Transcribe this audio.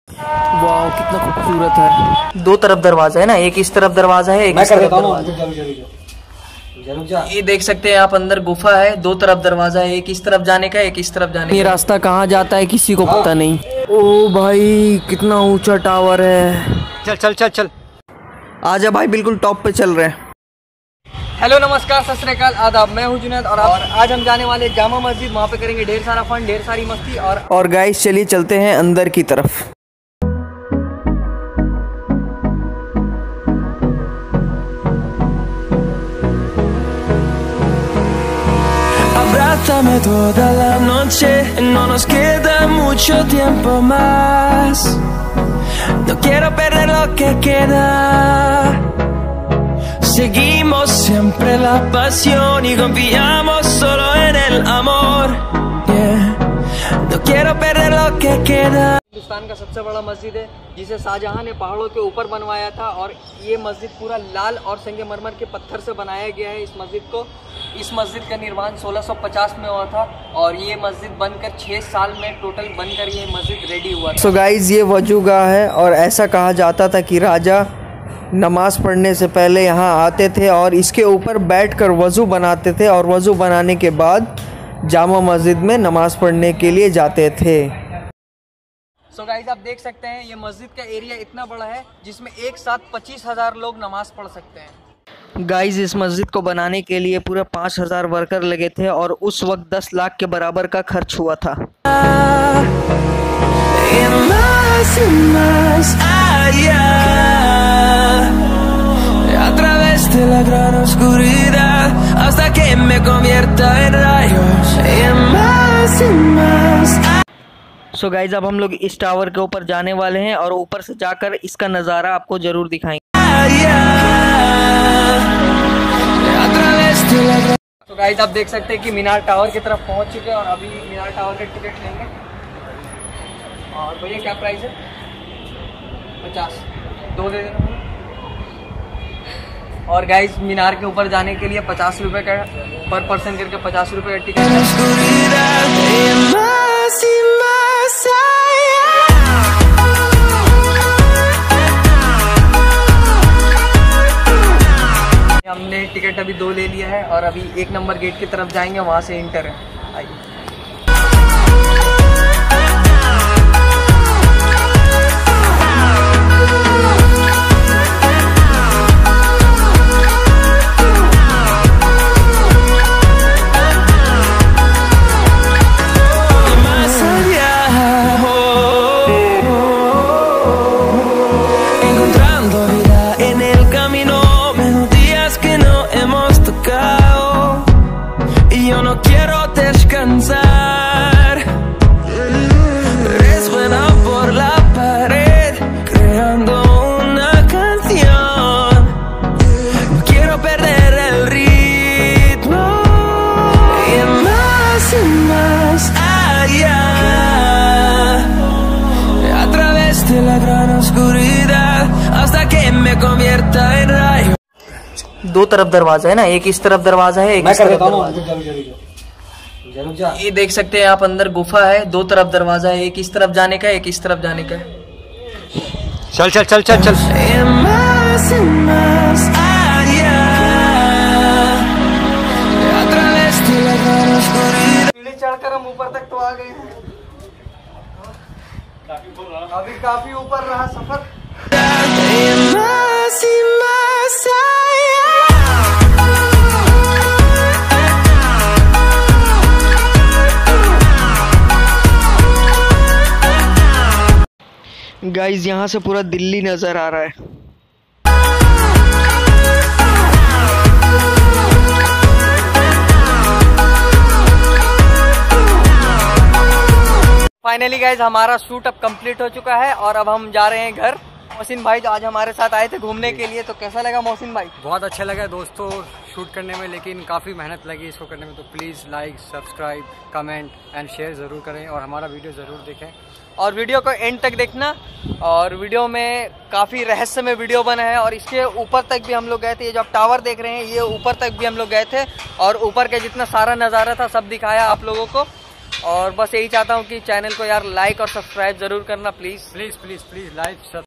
वाह कितना खूबसूरत है। दो तरफ दरवाजा है ना, एक इस तरफ दरवाजा है, एक इस तरफ दरवाजा। ये देख सकते हैं आप, अंदर गुफा है, दो तरफ दरवाजा है, एक इस तरफ जाने का, एक इस तरफ जाने का। ये रास्ता कहाँ जाता है किसी को पता नहीं। ओ भाई कितना ऊंचा टावर है। चल चल चल चल आजा भाई, बिल्कुल टॉप पे चल रहे हैं। हेलो नमस्कार सत श्री अकाल आदाब, मैं हूं जुनैद और आज हम जाने वाले जामा मस्जिद। वहाँ पे करेंगे ढेर सारा फन, ढेर सारी मस्ती और गाइस चलिए चलते हैं अंदर की तरफ। Abrázame toda la noche, no nos queda mucho tiempo más. No quiero perder lo que queda. Seguimos siempre la pasión y confiamos solo en el amor. Yeah. No quiero perder lo que queda. Hindustan का सबसे बड़ा मस्जिद है जिसे शाहजहां ने पहाड़ों के ऊपर बनवाया था और ये मस्जिद पूरा लाल और संगमरमर के पत्थर से बनाया गया है। इस मस्जिद का निर्माण 1650 में हुआ था और ये मस्जिद बनकर 6 साल में टोटल बनकर ये मस्जिद रेडी हुआ था। सो गाइज ये वजूगाह है और ऐसा कहा जाता था कि राजा नमाज पढ़ने से पहले यहाँ आते थे और इसके ऊपर बैठकर वज़ू बनाते थे और वज़ू बनाने के बाद जामा मस्जिद में नमाज पढ़ने के लिए जाते थे। सो गाइज आप देख सकते हैं ये मस्जिद का एरिया इतना बड़ा है जिसमें एक साथ 25,000 लोग नमाज पढ़ सकते हैं। गाइज इस मस्जिद को बनाने के लिए पूरे 5,000 वर्कर लगे थे और उस वक्त 10 लाख के बराबर का खर्च हुआ था। सो गाइज अब हम लोग इस टावर के ऊपर जाने वाले हैं और ऊपर से जाकर इसका नज़ारा आपको जरूर दिखाएंगे। तो गाइज आप देख सकते हैं कि मीनार टावर की तरफ पहुंच चुके हैं और अभी मीनार टावर का टिकट लेंगे। और भैया क्या प्राइस है? 50, 2 दे देना। और गाइज मीनार के ऊपर जाने के लिए 50 रुपये का पर पर्सन करके 50 रुपये का टिकट है। हमने टिकट अभी 2 ले लिया है और अभी 1 नंबर गेट की तरफ जाएंगे, वहां से इंटर है। आइए। Yo no quiero descansar. Resuena por la pared, creando una canción. No quiero perder el ritmo. Y más allá, a través de la gran oscuridad, hasta que me convierta en rayo. दो तरफ दरवाजा है ना, एक इस तरफ दरवाजा है, एक इस तरफ दरवाजा। ये देख सकते हैं आप, अंदर गुफा है, दो तरफ दरवाजा है, एक इस तरफ जाने का, एक इस तरफ जाने का। चल चल चल चल चल सीढ़ी चढ़कर हम ऊपर तक तो आ गए हैं। अभी काफी ऊपर रहा सफर। गाइज यहाँ से पूरा दिल्ली नजर आ रहा है। फाइनली गाइज हमारा शूट अब कंप्लीट हो चुका है और अब हम जा रहे हैं घर। मोहसिन भाई जो आज हमारे साथ आए थे घूमने के लिए, तो कैसा लगा मोहसिन भाई? बहुत अच्छा लगा दोस्तों शूट करने में, लेकिन काफ़ी मेहनत लगी इसको करने में। तो please like, subscribe, comment and share ज़रूर करें और हमारा वीडियो ज़रूर देखें और वीडियो को एंड तक देखना। और वीडियो में काफ़ी रहस्यमय वीडियो बना है और इसके ऊपर तक भी हम लोग गए थे। ये जो आप टावर देख रहे हैं ये ऊपर तक भी हम लोग गए थे और ऊपर का जितना सारा नज़ारा था सब दिखाया आप लोगों को। और बस यही चाहता हूँ कि चैनल को यार लाइक और सब्सक्राइब ज़रूर करना please. Please please please like